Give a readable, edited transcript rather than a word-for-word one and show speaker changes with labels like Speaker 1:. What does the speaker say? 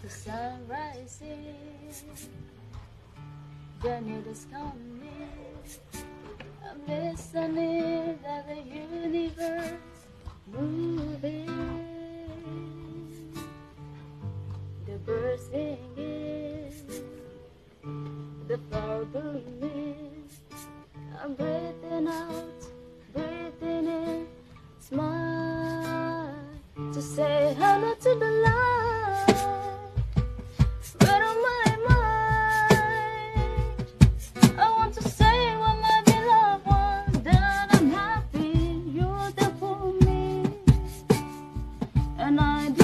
Speaker 1: The sun rising, the night is coming. I'm listening to the universe moving. The birds singing, the flower blooming. I'm breathing out, breathing in. Smile to say hello to the light. But on my mind, I want to say with my beloved one that I'm happy you're there for me, and I do.